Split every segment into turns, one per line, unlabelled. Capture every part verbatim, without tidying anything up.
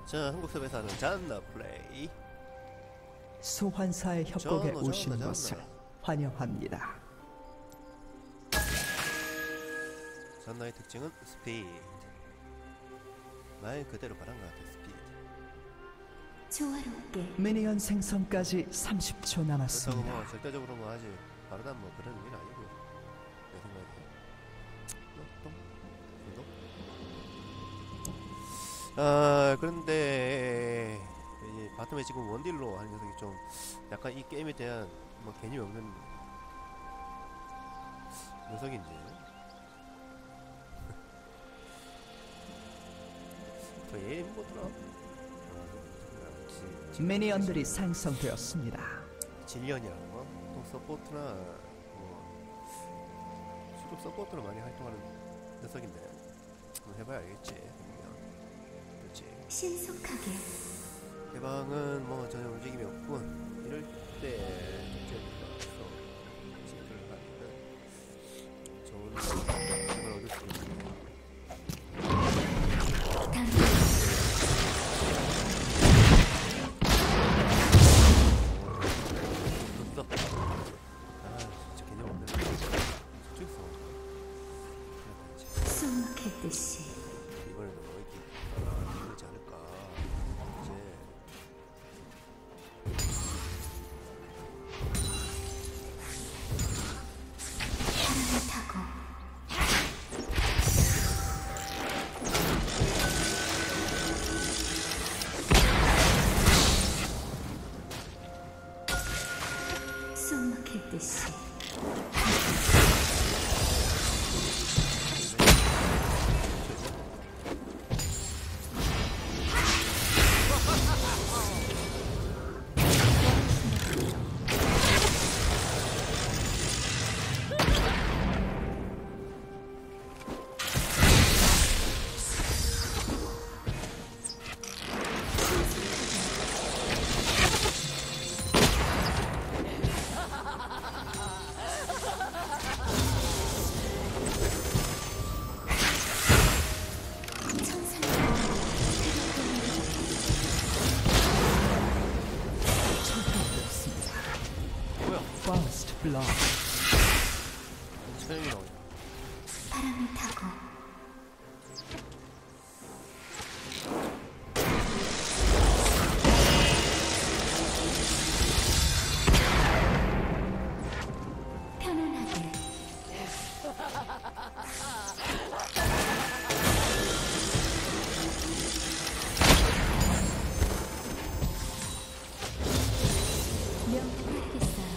자, 한국 섭외에서 하는 잔나 플레이.
소환사의 협곡에
전화,
오신
전화,
것을
전화.
환영합니다.
잔나의 특징은 스피드. 말 그대로 바람 같은 스피드.
조화롭게
미니언 생성까지 삼십 초
그렇다고
남았습니다.
뭐 절대적으로 뭐 아직 바르다 뭐 그런 의미는 아니고 내 생각에. 똥? 똥? 아 그런데 이 바텀에 지금 원딜로 하는 녀석이 좀 약간 이 게임에 대한 뭐 개념이 없는 녀석인지. 저 얘 뭐더라?
미니언들이 생성되었습니다.
질련이라는 거? 또 서포트나 뭐 수족 서포트로 많이 활동하는 녀석인데 한번 해봐야 알겠지. 그러면 그렇지.
신속하게
해방은 뭐 전혀 움직임이 없군. 이럴 때 격제를 넣어서 체크를 하면 좋은 힘을 얻을 수 있는.
숨막혔듯이
이번에는 뭐 이렇게 그러지 않을까. 이제
바람을 타고 숨막혔듯이
First blood.
소용이 나오냐.
바람을 타고 편안하게 명령하겠어요.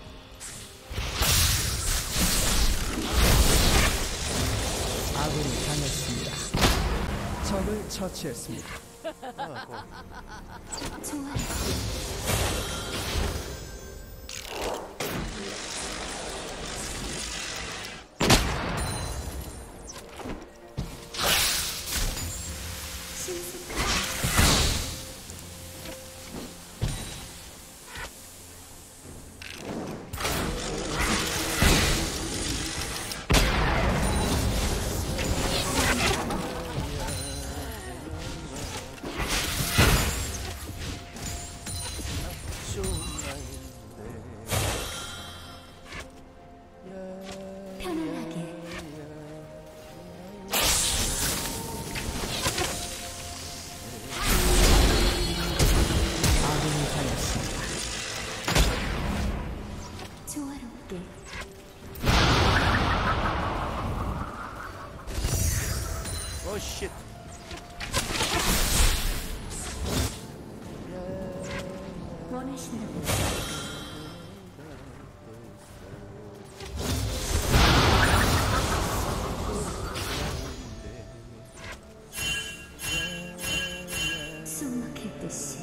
아군이 당했습니다. 적을 처치했습니다.
아, 뭐.
조화 신속하게 편안하게
아군이 당했습니다.
조화롭게
어 쉣.
원하시는 숨막혔듯이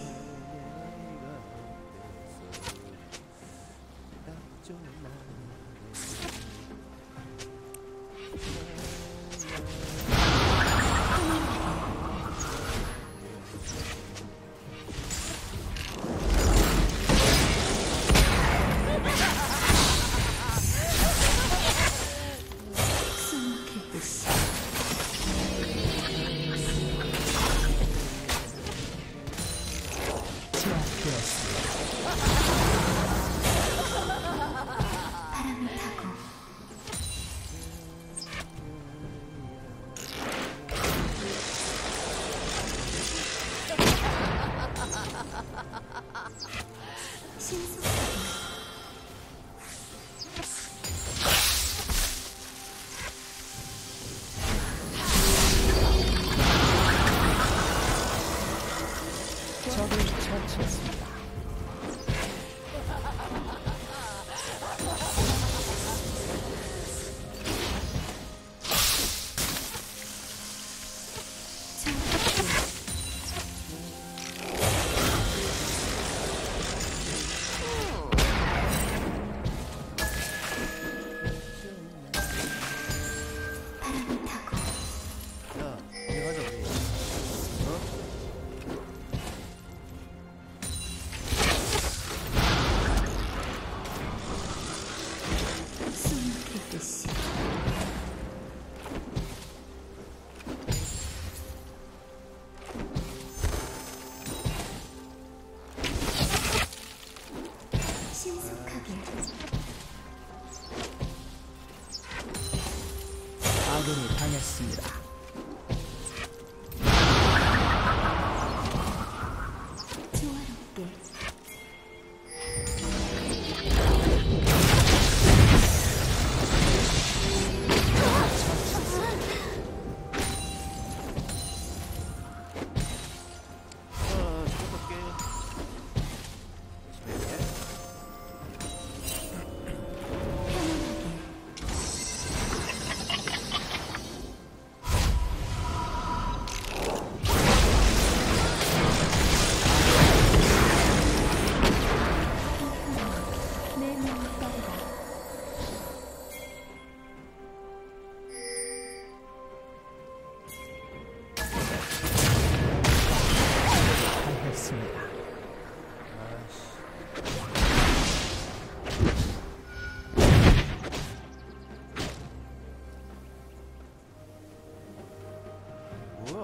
뭐야?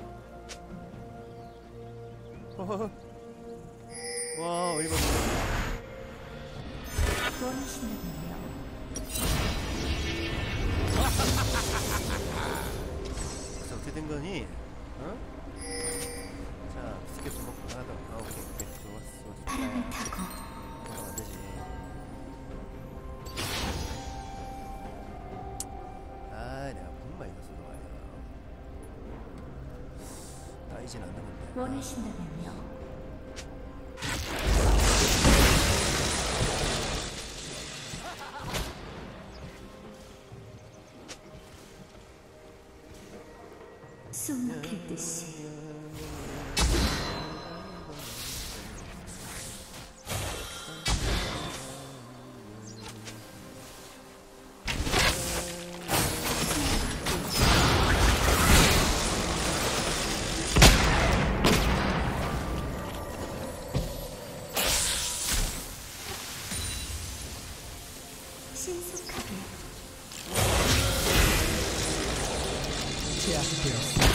와, 어이가 없네.
원하신다면요.
자, 어떻게 된 거니? 어? 자, 스케줄 먹고 하나 더. 아, 오케이, 오케이. 좋았어, 좋았어.
바람을 타고
그러면 안 되지. 아, 내가 분만 있어서 좋아요. 따이진 않는데.
원하신다면요. 숨 막힐 듯이 신속하게
제압되었습니다.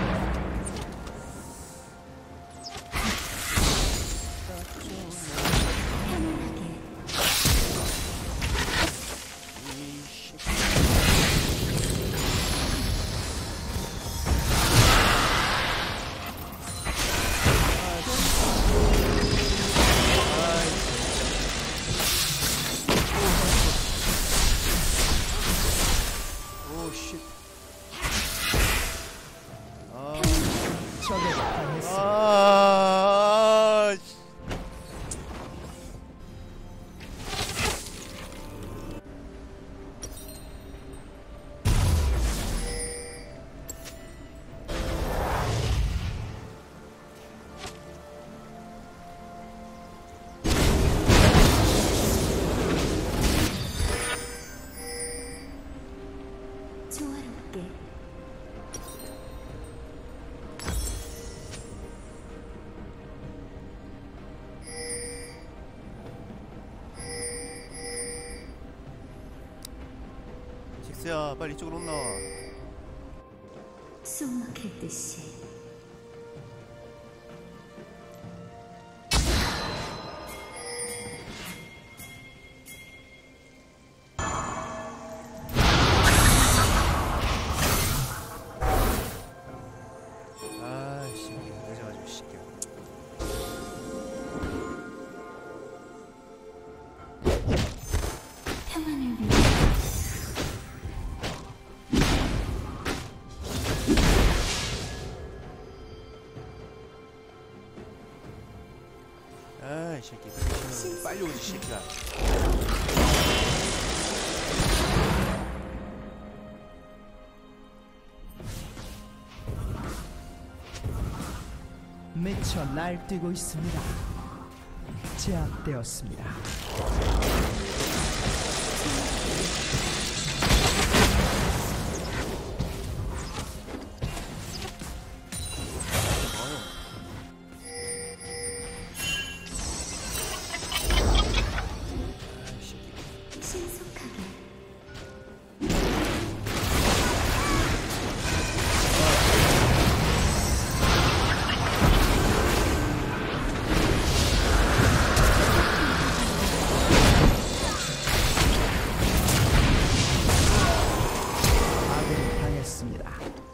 편안하게
이씨. 오, 씨. 아,
적에게 당했습니다.
아, 씨.
조화롭게
직스야, 빨리 이쪽으로 온 나와.
숨 막힐 듯이
아, 씨, 늦어가지고 시켜.
평안을 위해
아, 이 새끼. 빨리 오지, 새끼야.
미쳐 날뛰고 있습니다. 제압되었습니다.
아, 이 새끼.
신속하게
아군이 당했습니다.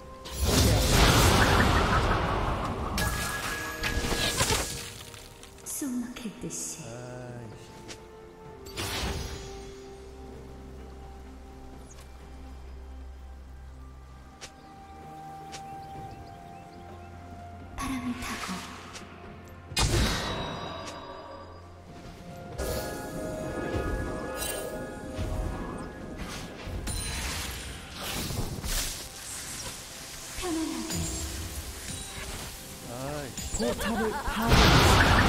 숨 막힐 듯이
아, 이 새끼.
바람을 타고 편안하게
아, 이 씨.
포탑을 파괴했습니다.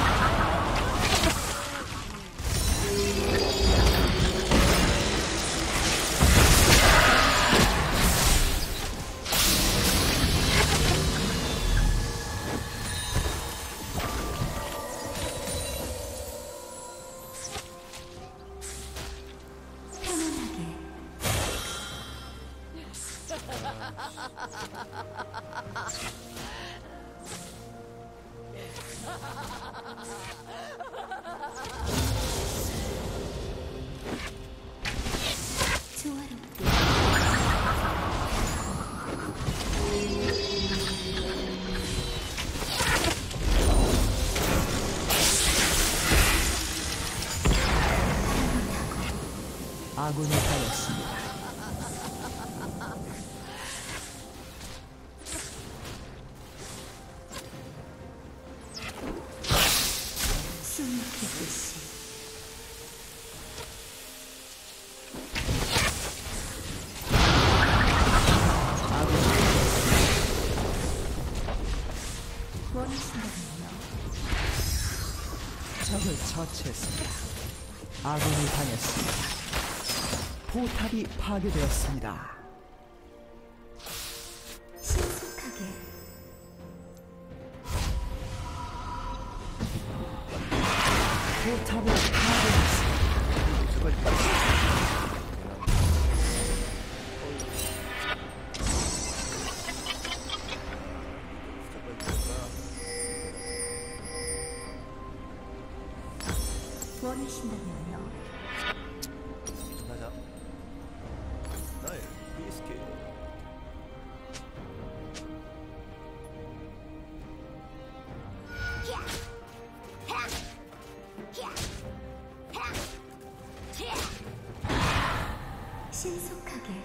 편안하게 조화롭게
아군이 당했습니다.
숨을 켜듯이
아군이
원하신다면요.
적을 처치했습니다. 아군이 당했습니다. 포탑이 파괴되었습니다.
신속하게
포탑을 파괴했습니다.
제발.
원하신다면요.
가자. 나의 비스킷.
신속하게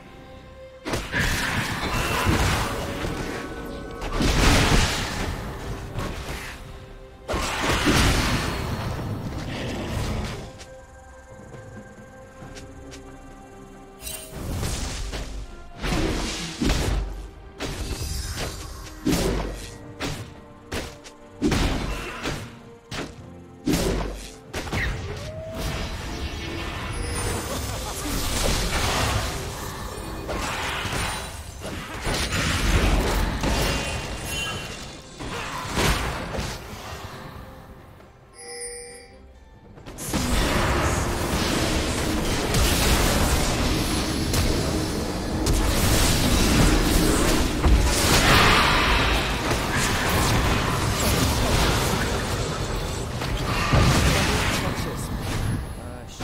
아씨.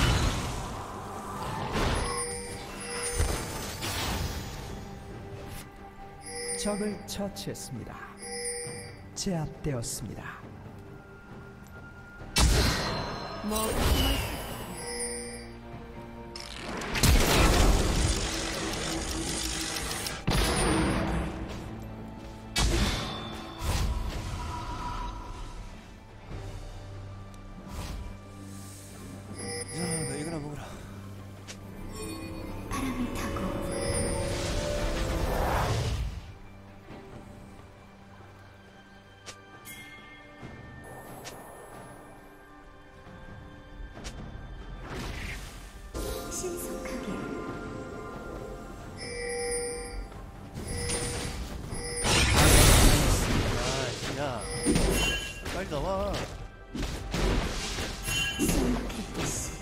적을 처치했습니다. 제압되었습니다.
자, 너 이거나 먹어라.
바람을 타고 신속하게
아씨, 야. 빨리 나와.
숨을 켜듯이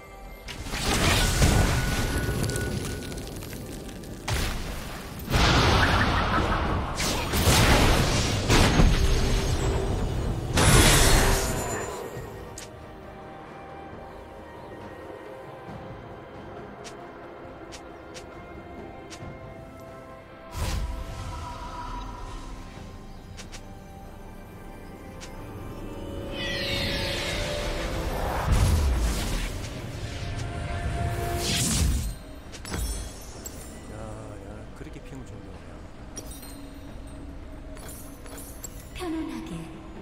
야, 야, 그렇게 피우면 좋은 거야.
편안하게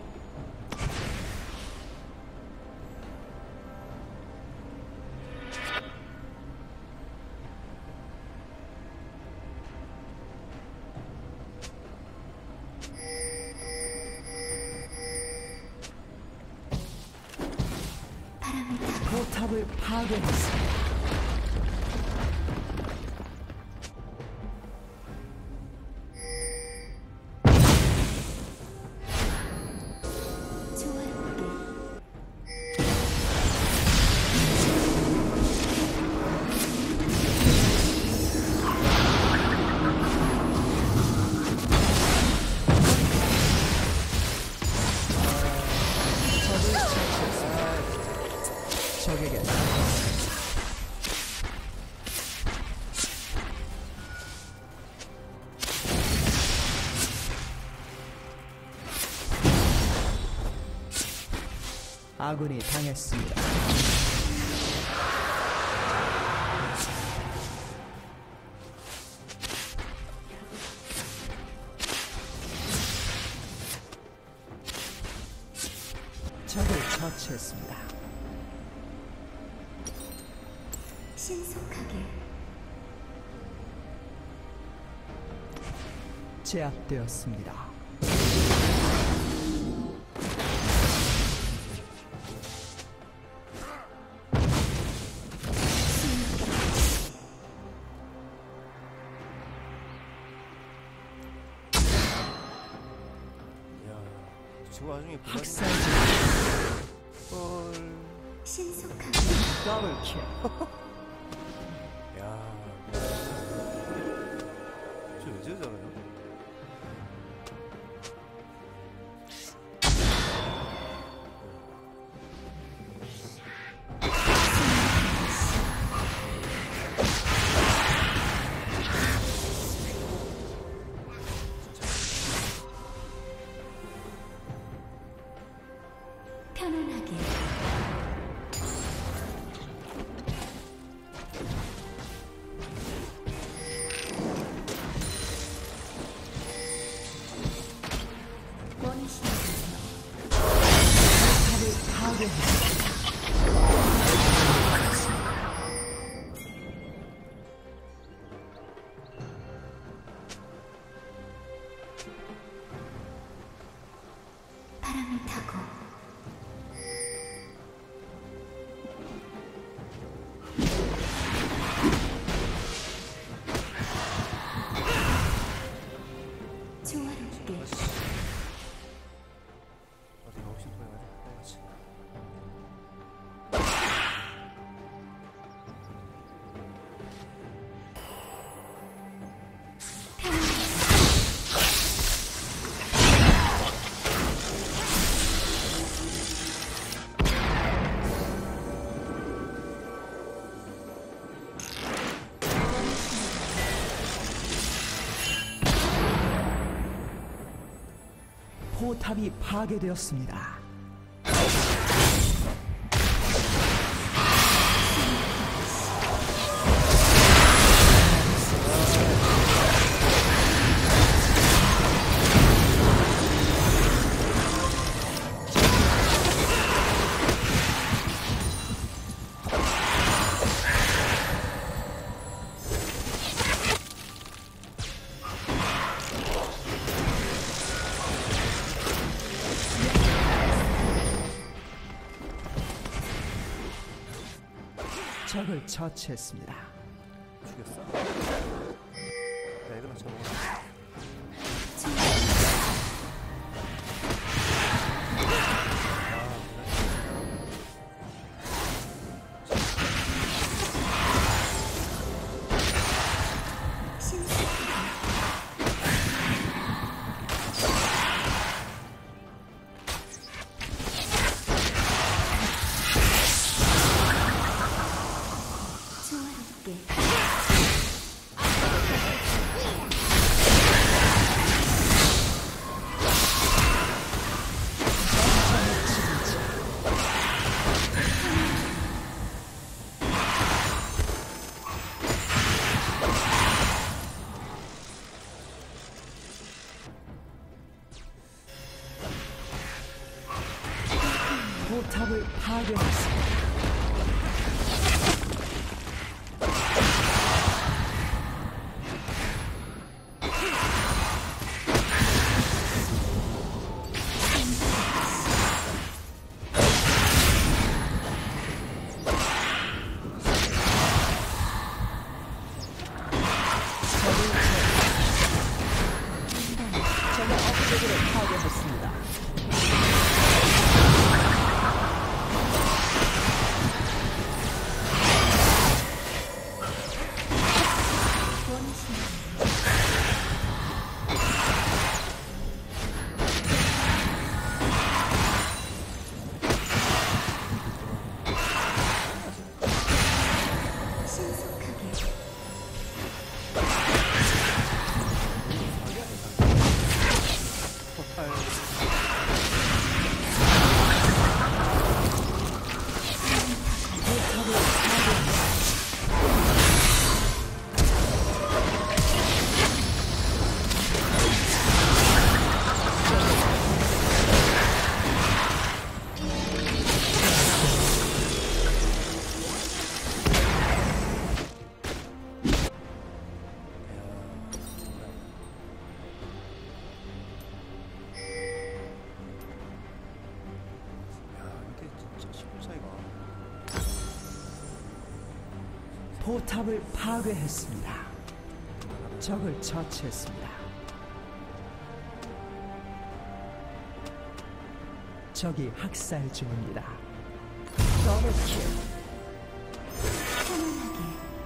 바람을 타고
포탑을 파괴했습니다.
조화롭게
아군이 당했습니다. 적을 처치했습니다.
신속하게
제압되었습니다.
야, 저 친구 나중에 그만.
학살지
헐.
신속하게
더블킬.
야. 저왜 저러잖아요?
편안하게 원하시는
포탑을 파괴했습니다.
바람을 타고 조화롭게
어디 가고 싶어 해가지고 같이.
포탑이 파괴되었습니다. 적을 처치했습니다.
죽였어? 야, 이거 맞춰 먹어.
조화롭게
포탑을 파괴했습니다. 적의 업적으로 파괴했습니다.
신속하게
포탈
포탑을 파괴했습니다. 적을 처치했습니다. 적이 학살 중입니다. 더블킬.
편안하게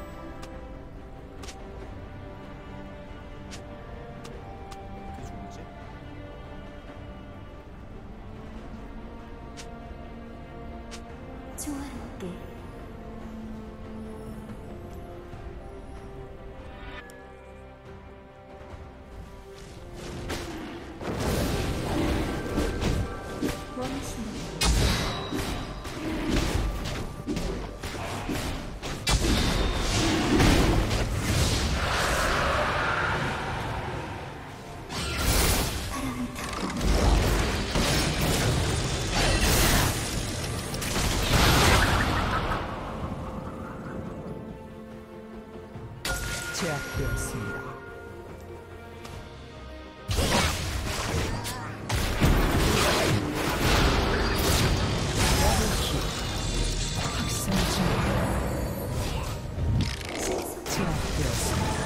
어떻게 죽는지?
조화롭게 원하시는 바람을 타고
제압되었습니다. 더블킬. 학살 중. 제압되었습니다.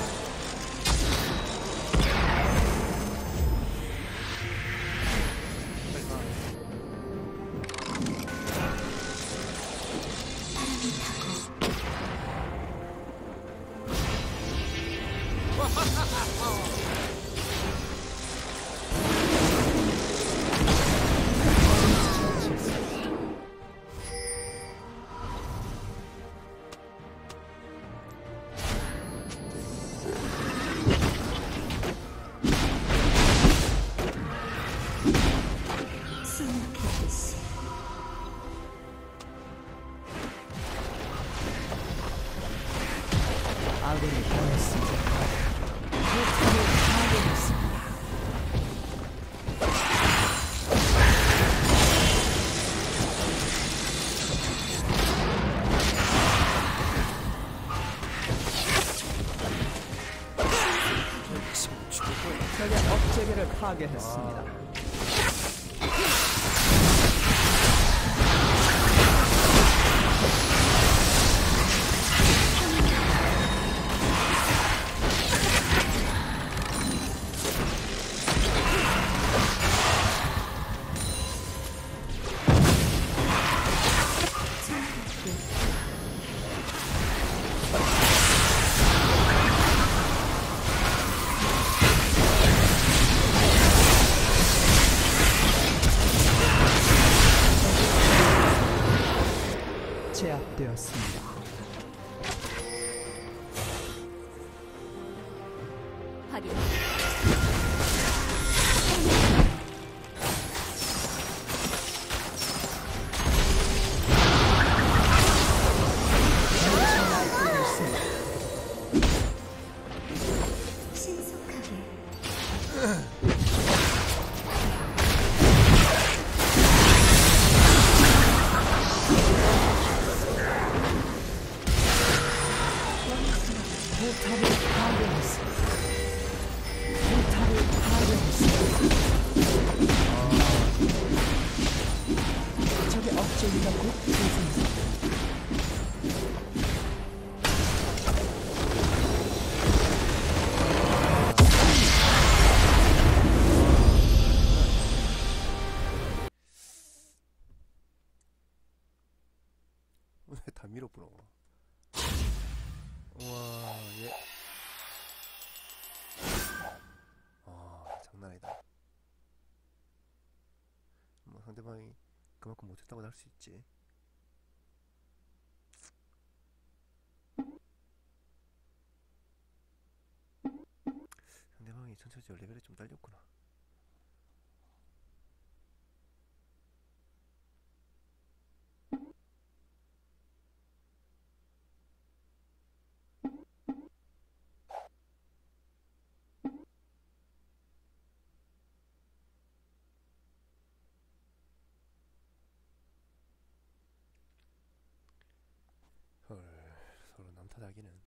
바람을 타고
처치했습니다.
숨막히듯이
아군이 당했습니다. 포탑을 파괴했습니다. 적의 업체계를 파괴했습니다. 제압되었습니다.
확인
날뛰고 있습니다.
신속하게
포탑을 파괴했습니다. 포탑을 파괴했습니다. 적의 업체기가 곧 재생됩니다.
왜 다 밀어보러? 우와, 얘. 아, 장난 아니다. 뭐 상대방이 그만큼 못했다고 할 수 있지. 상대방이 천천히 레벨이 좀 딸렸구나. 헐, 서로 남탓하기는.